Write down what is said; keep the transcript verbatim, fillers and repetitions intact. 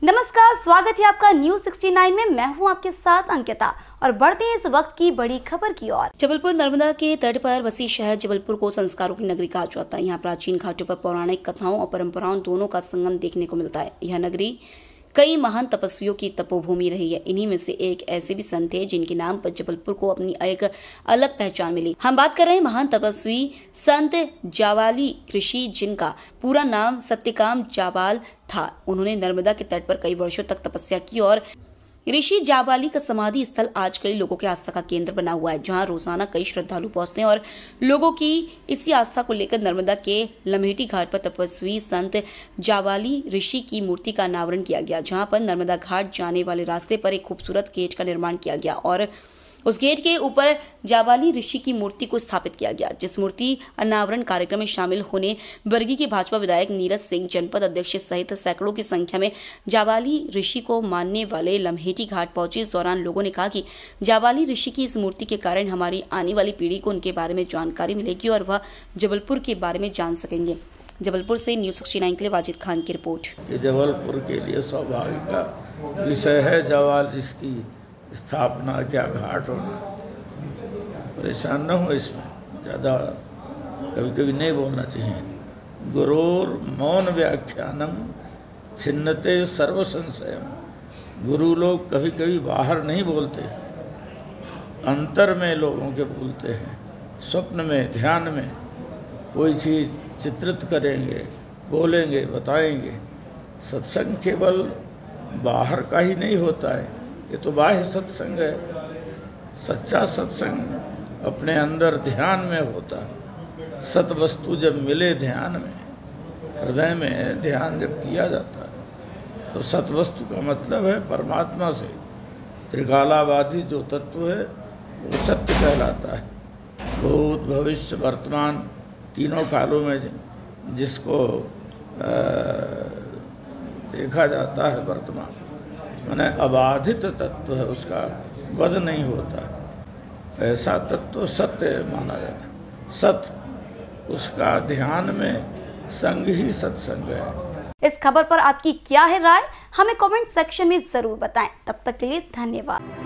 नमस्कार, स्वागत है आपका न्यूज सिक्सटी नाइन में। मैं हूं आपके साथ अंकिता और बढ़ते हैं इस वक्त की बड़ी खबर की ओर। जबलपुर नर्मदा के तट पर बसी शहर जबलपुर को संस्कारों की नगरी कहा जाता है। यहाँ प्राचीन घाटों पर पौराणिक कथाओं और परंपराओं दोनों का संगम देखने को मिलता है। यह नगरी कई महान तपस्वियों की तपोभूमि रही है। इन्हीं में से एक ऐसे भी संत थे जिनके नाम पर जबलपुर को अपनी एक अलग पहचान मिली। हम बात कर रहे हैं महान तपस्वी संत जावाली ऋषि, जिनका पूरा नाम सत्यकाम जाबाल था। उन्होंने नर्मदा के तट पर कई वर्षों तक तपस्या की और ऋषि जाबाली का समाधि स्थल आज कई लोगों के आस्था का केंद्र बना हुआ है, जहां रोजाना कई श्रद्धालु पहुंचते हैं और लोगों की इसी आस्था को लेकर नर्मदा के लम्हेटी घाट पर तपस्वी संत जाबाली ऋषि की मूर्ति का अनावरण किया गया, जहां पर नर्मदा घाट जाने वाले रास्ते पर एक खूबसूरत गेट का निर्माण किया गया और उस गेट के ऊपर जाबाली ऋषि की मूर्ति को स्थापित किया गया। जिस मूर्ति अनावरण कार्यक्रम में शामिल होने बरगी के भाजपा विधायक नीरज सिंह, जनपद अध्यक्ष सहित सैकड़ों की संख्या में जाबाली ऋषि को मानने वाले लम्हेटी घाट पहुंचे। इस दौरान लोगों ने कहा कि जाबाली ऋषि की इस मूर्ति के कारण हमारी आने वाली पीढ़ी को उनके बारे में जानकारी मिलेगी और वह जबलपुर के बारे में जान सकेंगे। जबलपुर से न्यूज सिक्सटी नाइन के लिए वाजिद खान की रिपोर्ट। जबलपुर के लिए सौभाग्य का विषय है जवाल जिसकी स्थापना, क्या घाट होना। परेशान न हो, इसमें ज़्यादा कभी कभी नहीं बोलना चाहिए। गुरोर मौन व्याख्यानम छिन्नते सर्व संशयम। गुरु लोग कभी कभी बाहर नहीं बोलते, अंतर में लोगों के बोलते हैं। स्वप्न में, ध्यान में कोई चीज़ चित्रित करेंगे, बोलेंगे, बताएंगे। सत्संग केवल बाहर का ही नहीं होता है, ये तो बाह्य सत्संग है। सच्चा सत्संग अपने अंदर ध्यान में होता है। सत वस्तु जब मिले ध्यान में, हृदय में ध्यान जब किया जाता है तो सत वस्तु का मतलब है परमात्मा से त्रिकालावादी जो तत्व है वो सत्य कहलाता है। भूत, भविष्य, वर्तमान तीनों कालों में जिसको आ, देखा जाता है वर्तमान, माने अबाधित तत्व है, उसका वध नहीं होता। ऐसा तत्व सत्य माना जाता है। सत्य, उसका ध्यान में संग ही सत्संग है। इस खबर पर आपकी क्या है राय, हमें कमेंट सेक्शन में जरूर बताएं। तब तक के लिए धन्यवाद।